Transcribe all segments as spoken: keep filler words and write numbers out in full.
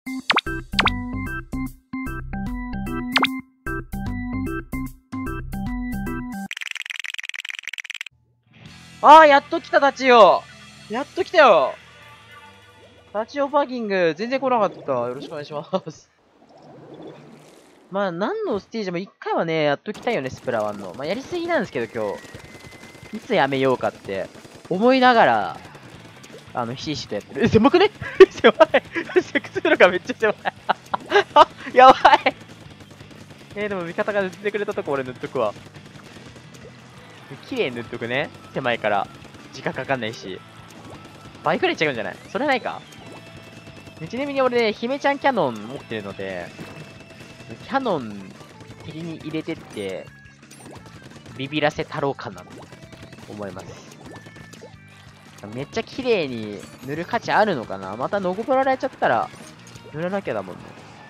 ああ、やっと来た、タチオ。やっと来たよ。タチオパーキング、全然来なかった。よろしくお願いします。まあ、何のステージも一回はね、やっときたいよね、スプラワンの。まあ、やりすぎなんですけど、今日。いつやめようかって、思いながら、あの、ひしひしとやってる。え、狭くね狭い。セクスのがめっちゃ狭い。あ、やばい。えー、でも味方が塗ってくれたとこ俺塗っとくわ。綺麗に塗っとくね。狭いから。時間かかんないし。倍くらいいっちゃうんじゃない？それないか？ちなみに俺ね、姫ちゃんキャノン持ってるので、キャノン、敵に入れてって、ビビらせたろうかなと思います。めっちゃ綺麗に塗る価値あるのかな？またのこぼられちゃったら、塗らなきゃだもんね。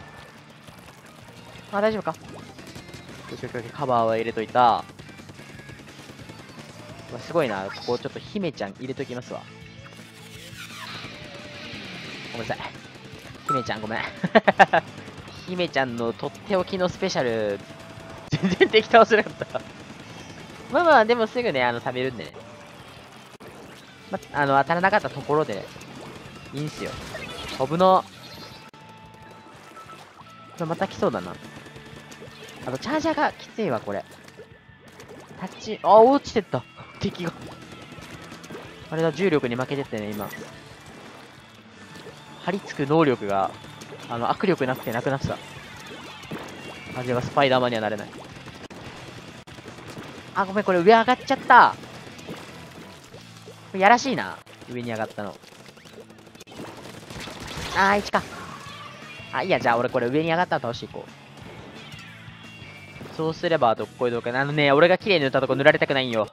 あ、大丈夫か？カバーは入れといた。すごいな。ここちょっと姫ちゃん入れときますわ。ごめんなさい。姫ちゃんごめん。姫ちゃんのとっておきのスペシャル、全然敵倒せなかった。まあまあ、でもすぐね、あの、食べるんでね。ま、あの、当たらなかったところでね、いいんすよ。飛ぶの。また来そうだな。あと、チャージャーがきついわ、これ。タッチ、あ、落ちてった。敵が。あれだ、重力に負けてってね、今。張り付く能力が、あの、握力なくてなくなってた。味はスパイダーマンにはなれない。あ、ごめん、これ上上がっちゃった。これやらしいな。上に上がったの。あー、いちか。あ、いいや、じゃあ俺これ上に上がったら倒していこう。そうすれば、どっこいどっか。あのね、俺が綺麗に塗ったとこ塗られたくないんよ。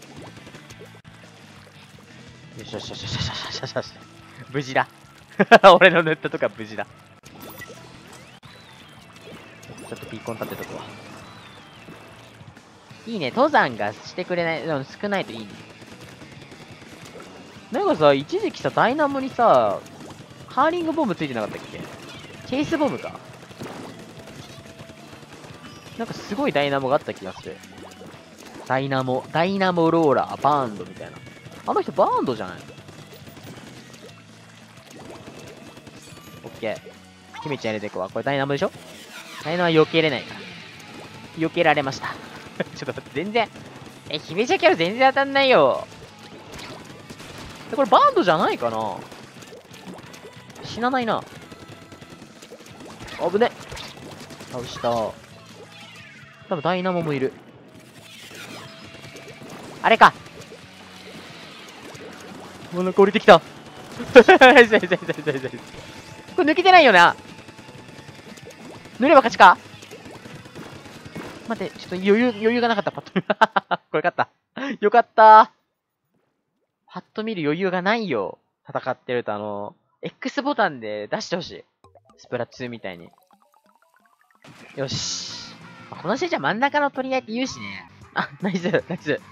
よしよしよしよしよしよしよしよし。無事だ。俺の塗ったとこは無事だ。ちょっとピーコン立てとくわ。いいね、登山がしてくれない、うん、少ないといいね。なんかさ、一時期さ、ダイナモにさ、カーリングボムついてなかったっけ？チェイスボムか。なんかすごいダイナモがあった気がする。ダイナモ、ダイナモローラー、バーンドみたいな。あの人バーンドじゃない？オッケー。姫ちゃん入れていくわ。これダイナモでしょ？ダイナモは避けれないから。避けられました。ちょっと待って、全然。え、姫ちゃんキャラ全然当たんないよ。これバーンドじゃないかな？死なないな。危ね。倒した。多分ダイナモもいる。あれか。もうなんか降りてきた。これ抜けてないよな。塗れば勝ちか？待って、ちょっと余裕、余裕がなかった、パッと見。これ勝った。よかった。パッと見る余裕がないよ。戦ってると、あの、X ボタンで出してほしい。スプラツーみたいに。よし。このステージは真ん中の取り合いって言うしね。あ、ナイス、ナイス。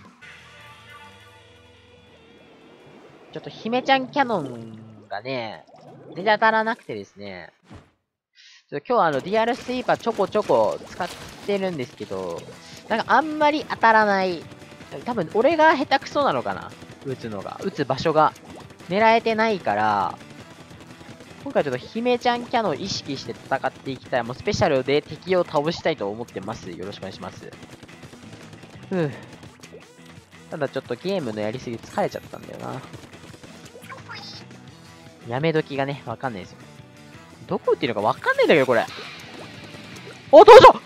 ちょっと姫ちゃんキャノンがね、全然当たらなくてですね。ちょっと今日はあの ディーアール スイーパーちょこちょこ使ってるんですけど、なんかあんまり当たらない。多分俺が下手くそなのかな？撃つのが。撃つ場所が狙えてないから、今回ちょっと姫ちゃんキャノン意識して戦っていきたい。もうスペシャルで敵を倒したいと思ってます。よろしくお願いします。ふぅ。ただちょっとゲームのやりすぎ疲れちゃったんだよな。やめ時がね、わかんないですよ。どこ撃ってるのかわかんないんだけど、これ。お、どうぞ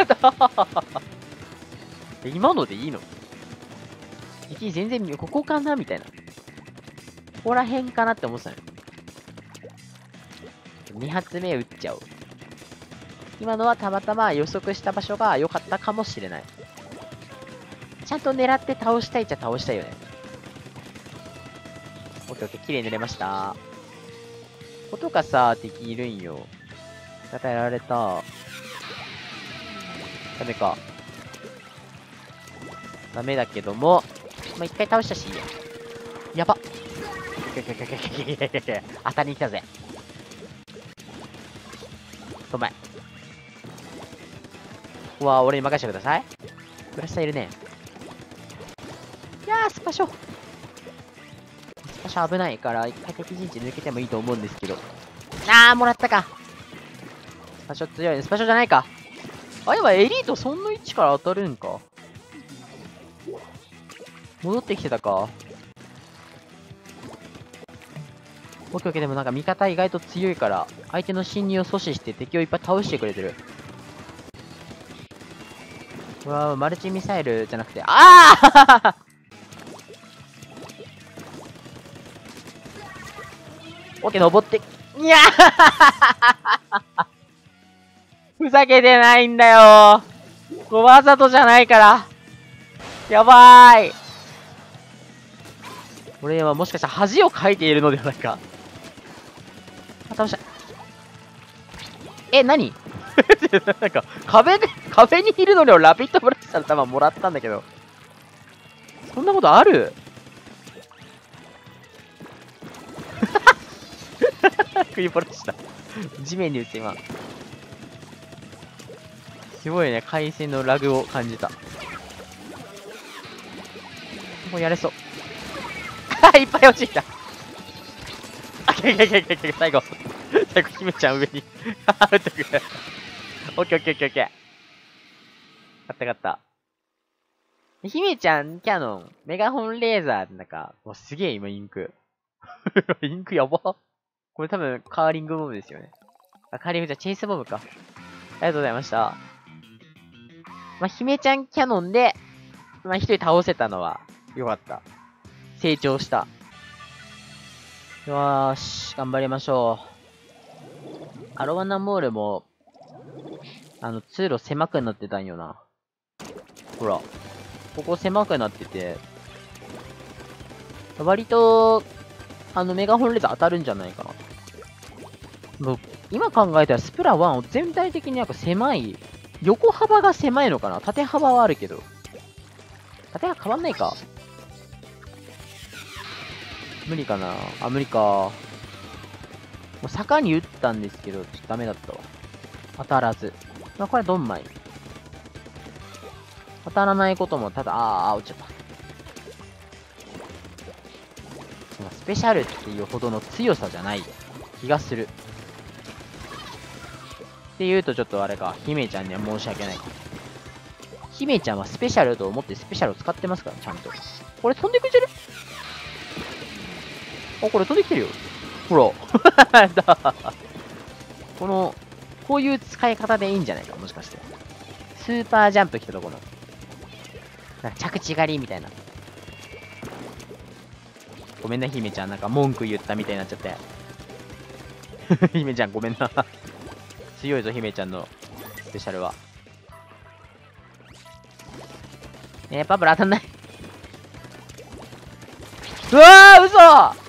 今のでいいの？敵全然、ここかなみたいな。ここら辺かなって思ってたのよ。に発目撃っちゃおう。今のはたまたま予測した場所が良かったかもしれない。ちゃんと狙って倒したいっちゃ倒したいよね。オッケーオッケー、綺麗に塗れました。こことかさ、敵いるんよ。与えられた。ダメか。ダメだけども、まあ、一回倒したしいいや。やば。当たりに来たぜ。 と前。うわー、俺に任せてください。ブラスターいるね。いやー、スパショ。スパショ危ないから、一回敵陣地抜けてもいいと思うんですけど。あー、もらったか。スパショ強いね。スパショじゃないか。あ、今エリートそんな位置から当たるんか。戻ってきてたか。オッケーオッケー、でもなんか味方意外と強いから、相手の侵入を阻止して敵をいっぱい倒してくれてる。うわー、マルチミサイルじゃなくて、ああオッケー、登って、いやーふざけてないんだよー。わざとじゃないから。やばーい。俺はもしかしたら恥をかいているのではないか。あ、倒した。え、何なんか、壁で、壁にいるのにラピッドブラスターの弾もらったんだけど。そんなことある食い殺した。地面に打って今。すごいね、回線のラグを感じた。もうやれそう。いっぱい落ちてきた。あ、けけけけけ、最後。最後、姫ちゃん上に。打ってくれ。オッケーオッケーオッケーオッケー。勝った勝った。姫ちゃん、キャノン、メガホンレーザー、なんか、もうすげえ今インク。インクやば。これ多分カーリングボムですよね。あ、カーリングじゃチェイスボムか。ありがとうございました。まあ、姫ちゃんキャノンで、まあ、一人倒せたのは、よかった。成長した。よーし、頑張りましょう。アロワナモールも、あの、通路狭くなってたんよな。ほら。ここ狭くなってて、割と、あの、メガホンレーザー当たるんじゃないかな。もう今考えたらスプラワン全体的になんか狭い、横幅が狭いのかな。縦幅はあるけど。縦幅変わんないか。無理かな。あ、無理か。もう坂に打ったんですけど、ちょっとダメだったわ。当たらず。まあ、これドンマイ。当たらないこともただ、あーあー、落ちちゃった。スペシャルっていうほどの強さじゃない気がする。って言うとちょっとあれか、姫ちゃんには申し訳ないか。姫ちゃんはスペシャルと思ってスペシャルを使ってますから、ちゃんと。これ飛んでくんじゃね？あ、これ飛んできてるよ。ほら。この、こういう使い方でいいんじゃないか、もしかして。スーパージャンプ来たところ。なんか着地狩りみたいな。ごめんな、姫ちゃん。なんか文句言ったみたいになっちゃって。姫ちゃん、ごめんな。強いぞ、姫ちゃんのスペシャルは。えー、パブル当たんない。うわー、嘘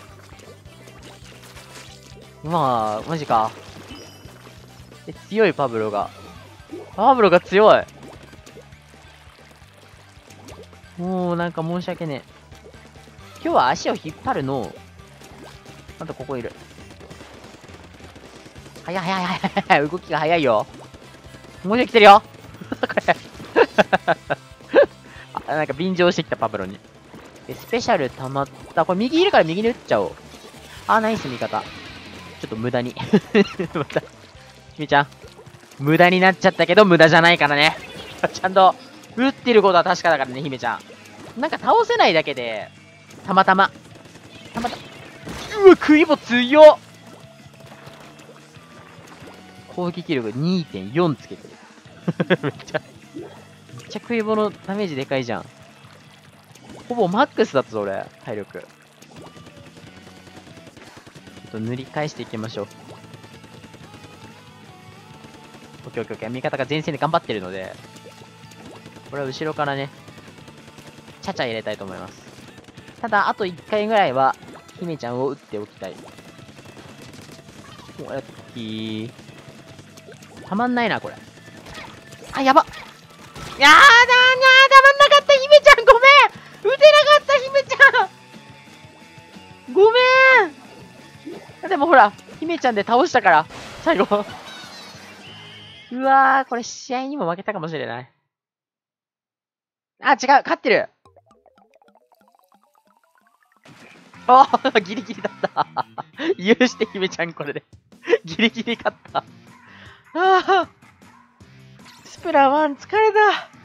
まあ、マジか。え、強いパブロが。パブロが強い。もう、なんか申し訳ねえ。今日は足を引っ張るの。あとここいる。早い早い早い早い。動きが早いよ。もう一人来てるよ。これ。あ、なんか便乗してきたパブロに。え、スペシャル溜まった。これ右いるから右に打っちゃおう。あ、ナイス味方。ちょっと無駄に。また。ひみちゃん。無駄になっちゃったけど無駄じゃないからね。ちゃんと、打ってることは確かだからね、ひめちゃん。なんか倒せないだけで、たまたま。たまたま。うわ、クイボ強っ！攻撃力 にてんよん つけてる。めっちゃ、めっちゃクイボのダメージでかいじゃん。ほぼマックスだったぞ、俺。体力。ちょっと塗り返していきましょう。オッケーオッケーオッケー。味方が前線で頑張ってるので、これは後ろからね、ちゃちゃ入れたいと思います。ただ、あといっかいぐらいは、姫ちゃんを打っておきたい。お、ラッキー。たまんないな、これ。あ、やばっ。いやー、だーなー、たまんなかった、姫ちゃん、ごめん打てなかった、姫ちゃんごめんでもほら、姫ちゃんで倒したから、最後。 うわー、これ試合にも負けたかもしれない。あ、違う、勝ってる。あー、ギリギリだった。許して、姫ちゃん、これで。ギリギリ勝った。あー、スプラワン疲れた。